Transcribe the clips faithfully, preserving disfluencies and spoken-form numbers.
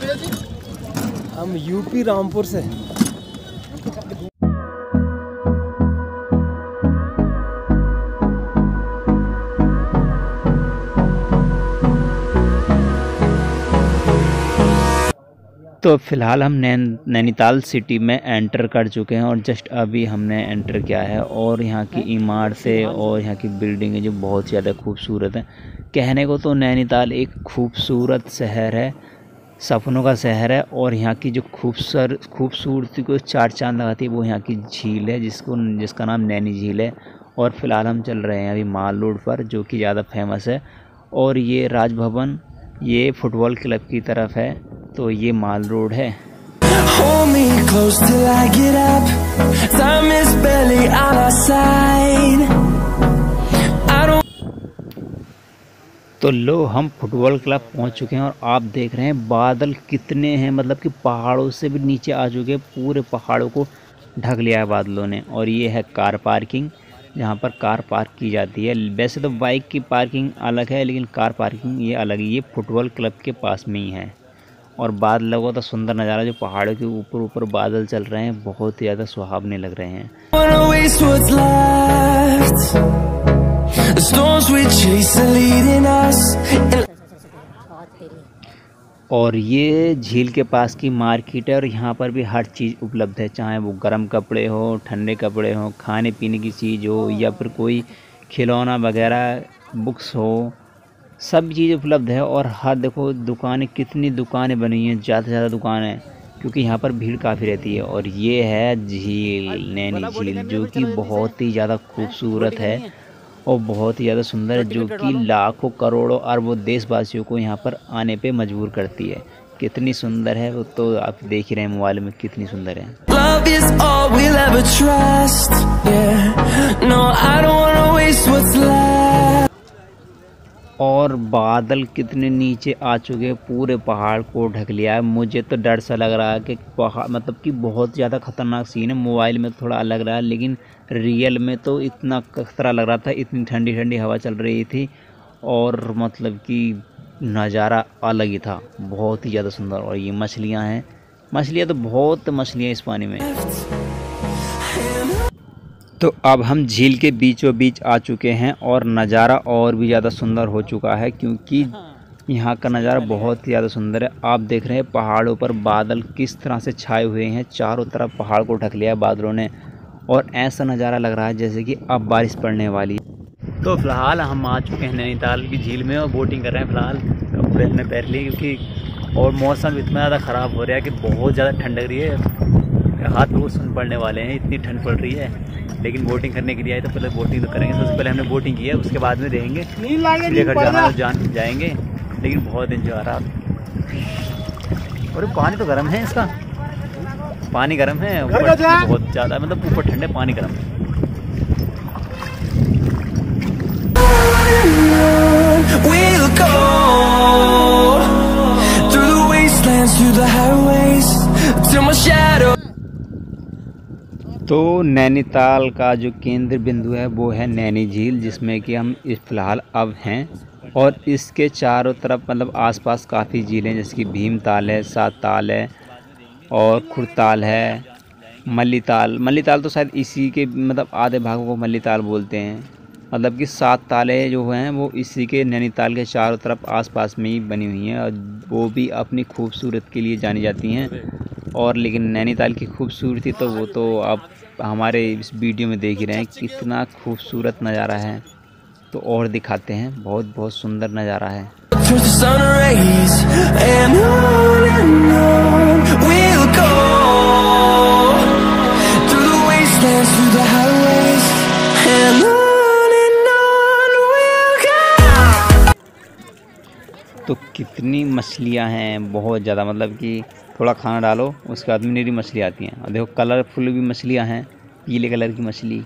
हम यूपी रामपुर से। तो फ़िलहाल हम नैन नैनीताल सिटी में एंटर कर चुके हैं और जस्ट अभी हमने एंटर किया है। और यहाँ की इमारतें और यहाँ की बिल्डिंगें जो बहुत ज़्यादा खूबसूरत हैं। कहने को तो नैनीताल एक खूबसूरत शहर है, सपनों का शहर है। और यहाँ की जो खूबसूरत खूबसूरती को चार चांद लगाती है वो यहाँ की झील है, जिसको जिसका नाम नैनी झील है। और फ़िलहाल हम चल रहे हैं अभी माल रोड पर, जो कि ज़्यादा फेमस है। और ये राजभवन ये फुटबॉल क्लब की तरफ है, तो ये माल रोड है। तो लो हम फुटबॉल क्लब पहुंच चुके हैं और आप देख रहे हैं बादल कितने हैं, मतलब कि पहाड़ों से भी नीचे आ चुके हैं, पूरे पहाड़ों को ढक लिया है बादलों ने। और ये है कार पार्किंग, जहां पर कार पार्क की जाती है। वैसे तो बाइक की पार्किंग अलग है, लेकिन कार पार्किंग ये अलग है। ये फुटबॉल क्लब के पास में ही है। और बादलों का तो सुंदर नज़ारा, जो पहाड़ों के ऊपर ऊपर बादल चल रहे हैं, बहुत ही ज़्यादा सुहावने लग रहे हैं। और ये झील के पास की मार्केट है और यहाँ पर भी हर चीज़ उपलब्ध है, चाहे वो गर्म कपड़े हो, ठंडे कपड़े हो, खाने पीने की चीज़ हो, या फिर कोई खिलौना वगैरह, बुक्स हो, सब चीज़ उपलब्ध है। और हर देखो दुकानें, कितनी दुकानें बनी हैं, ज़्यादा से ज़्यादा दुकान है, क्योंकि यहाँ पर भीड़ काफ़ी रहती है। और ये है झील, नैनी झील, जो कि बहुत ही ज़्यादा खूबसूरत है और बहुत ही ज़्यादा सुंदर है, जो कि लाखों करोड़ों अरबों देशवासियों को यहाँ पर आने पे मजबूर करती है। कितनी सुंदर है वो तो आप देख ही रहे हैं मोबाइल में, कितनी सुंदर है। और बादल कितने नीचे आ चुके हैं, पूरे पहाड़ को ढक लिया है। मुझे तो डर सा लग रहा है कि पहाड़ मतलब कि बहुत ज़्यादा ख़तरनाक सीन है। मोबाइल में थोड़ा अलग रहा है, लेकिन रियल में तो इतना खतरा लग रहा था। इतनी ठंडी ठंडी हवा चल रही थी और मतलब कि नज़ारा अलग ही था, बहुत ही ज़्यादा सुंदर। और ये मछलियाँ हैं, मछलियाँ तो बहुत मछलियाँ इस पानी में। तो अब हम झील के बीचों बीच आ चुके हैं और नज़ारा और भी ज़्यादा सुंदर हो चुका है, क्योंकि यहाँ का नज़ारा बहुत ही ज़्यादा सुंदर है। आप देख रहे हैं पहाड़ों पर बादल किस तरह से छाए हुए हैं, चारों तरफ पहाड़ को ढक लिया है बादलों ने। और ऐसा नज़ारा लग रहा है जैसे कि अब बारिश पड़ने वाली है। तो फ़िलहाल हम आ चुके हैं नैनीताल की झील में और बोटिंग कर रहे हैं। फ़िलहाल कपड़े हमने पहन लिए, क्योंकि और मौसम इतना ज़्यादा ख़राब हो रहा है कि बहुत ज़्यादा ठंड लग रही है, हाथ बहुत सुन पड़ने वाले हैं, इतनी ठंड पड़ रही है। लेकिन बोटिंग करने के लिए आए तो पहले बोटिंग तो करेंगे। सबसे पहले हमने बोटिंग की है, उसके बाद में देखेंगे घर जाना तो जान जाएंगे। लेकिन बहुत एंजॉय आ रहा है। और पानी तो गर्म है, इसका पानी गर्म है, ऊपर बहुत ज़्यादा, मतलब ऊपर ठंडे, पानी गर्म है। तो नैनीताल का जो केंद्र बिंदु है वो है नैनी झील, जिसमें कि हम इस फ़िलहाल अब हैं। और इसके चारों तरफ मतलब आसपास काफ़ी झीलें, जैसे कि भीमताल है, सात ताल है और खुरताल है, मल्लीताल। मल्लीताल तो शायद इसी के मतलब आधे भागों को मल्लीताल बोलते हैं। मतलब कि सात तालें जो हैं वो इसी के नैनीताल के चारों तरफ आसपास में ही बनी हुई हैं, और वो भी अपनी खूबसूरत के लिए जानी जाती हैं। और लेकिन नैनीताल की खूबसूरती तो वो तो आप हमारे इस वीडियो में देख ही रहे हैं, कितना खूबसूरत नज़ारा है। तो और दिखाते हैं, बहुत बहुत सुंदर नज़ारा है। तो कितनी मछलियां हैं, बहुत ज़्यादा, मतलब कि थोड़ा खाना डालो उसके बाद में मेरी मछली आती हैं। और देखो कलरफुल भी मछलियां हैं, पीले कलर की मछली।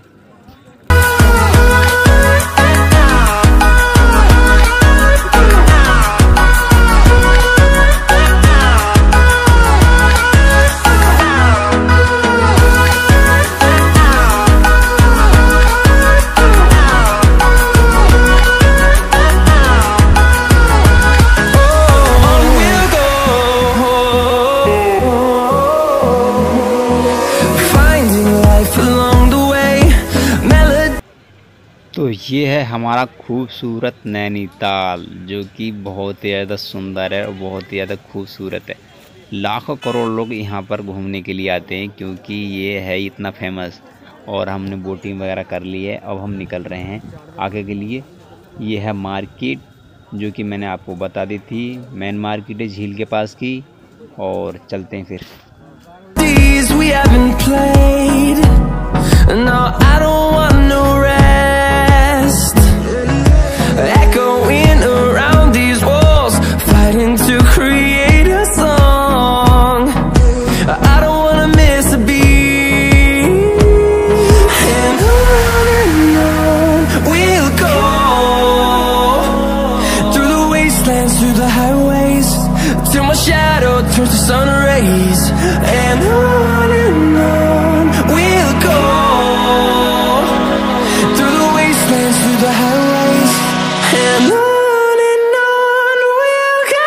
ये है हमारा खूबसूरत नैनीताल, जो कि बहुत ही ज़्यादा सुंदर है और बहुत ही ज़्यादा खूबसूरत है। लाखों करोड़ लोग यहाँ पर घूमने के लिए आते हैं क्योंकि ये है इतना फेमस। और हमने बोटिंग वगैरह कर ली है, अब हम निकल रहे हैं आगे के लिए। ये है मार्केट, जो कि मैंने आपको बता दी थी, मेन मार्केट है झील के पास की। और चलते हैं फिर। We haven't played. No, I don't want no rest. Echoing around these walls, fighting to create a song. I don't wanna miss a beat. And on and on we'll go, through the wastelands, through the highways, till my shadow turns to sun rays. And on and on we'll go, through the wastelands, through the highways. And on and on we'll go.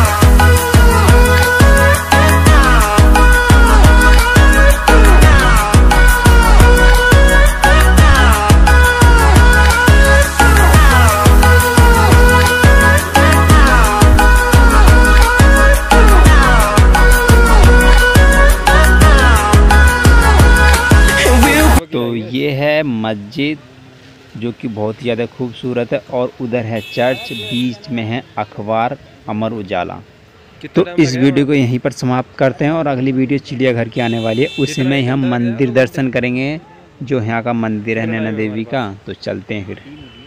तो ये है मस्जिद, जो कि बहुत ही ज़्यादा खूबसूरत है। और उधर है चर्च, बीच में है अखबार अमर उजाला। तो इस वीडियो को यहीं पर समाप्त करते हैं और अगली वीडियो चिड़ियाघर की आने वाली है, उसी में हम मंदिर दर्शन करेंगे, जो यहाँ का मंदिर है नैना देवी का। तो चलते हैं फिर।